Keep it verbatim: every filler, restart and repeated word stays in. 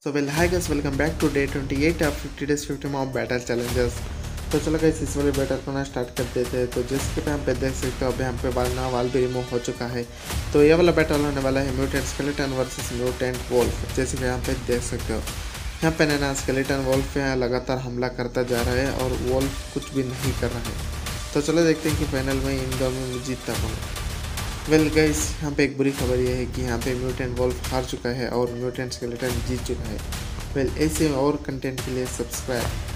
So well hi guys, welcome back to day twenty eight of fifty days fifty mob battle challengers. तो चलो guys, इस वाले battle को ना start कर देते हैं। तो जिसके पे हम पे देख सकते हो अभी हम पे वालना वाल भी रिमूव हो चुका है। तो ये वाला बैटल होने वाला है mutant skeleton versus mutant wolf. जैसे कि यहाँ पे देख सकते हो, यहाँ पे ना स्केलेटन वोल्फ पे लगातार हमला करता जा रहा है और वोल्फ कुछ भी नहीं कर रहा है। तो चलो देखते हैं कि फाइनल में इन दोनों में जीतता कौन। वेल गाइस, यहाँ पे एक बुरी खबर ये है कि यहाँ पे म्यूटेंट वोल्फ हार चुका है और म्यूटेंट स्केलेटन जीत चुका है। वेल ऐसे और कंटेंट के लिए सब्सक्राइब